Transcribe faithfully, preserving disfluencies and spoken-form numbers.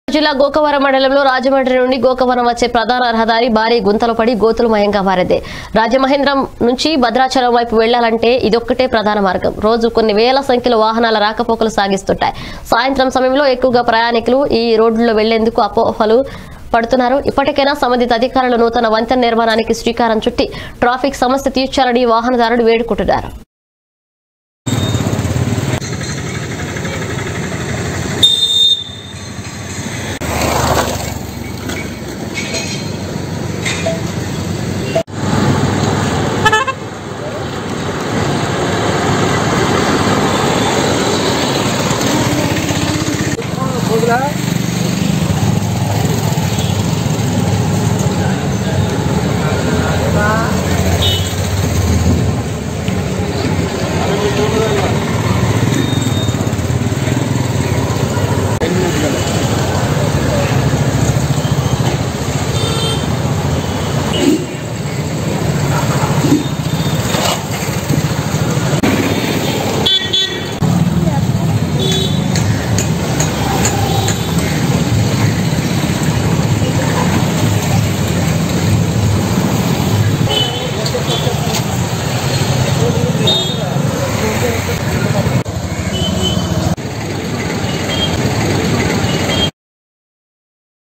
జిల్లా గోకవరం మండలంలో రాజమండ్రి నుండి గోకవరం వచ్చే ప్రధాన రహదారి భారీ గుంతలు పడి గోతులమయంగా మారింది. రాజమహేంద్రం నుంచి భద్రాచలం వైపు వెళ్లాలంటే ఇదొక్కటే ప్రధాన మార్గం. రోజు కొన్ని వేల సంఖ్యలో వాహనాల రాకపోకలు సాగిస్తుంటాయి. సాయంత్రం సమయంలో ఎక్కువగా ప్రయాణికులు ఈ రోడ్లలో వెళ్లేందుకు అపోహలు పడుతున్నారు. ఇప్పటికైనా సంబంధిత అధికారులు నూతన వంతెన నిర్మాణానికి శ్రీకారం చుట్టి ట్రాఫిక్ సమస్య తీర్చాలని వాహనదారులు వేడుకుంటున్నారు.